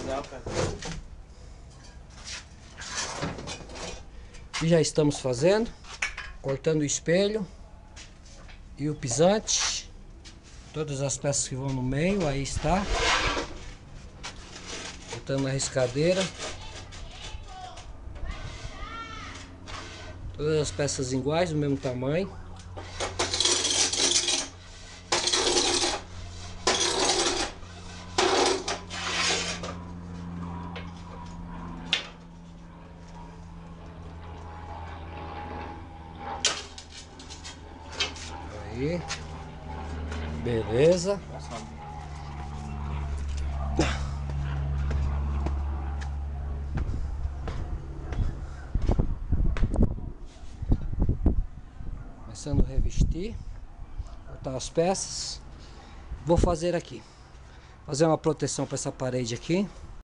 E já estamos fazendo, cortando o espelho e o pisante, todas as peças que vão no meio, aí está, botando na riscadeira, todas as peças iguais, do mesmo tamanho. Aí, beleza. Começando a revestir, botar as peças. Vou fazer aqui, fazer uma proteção para essa parede aqui.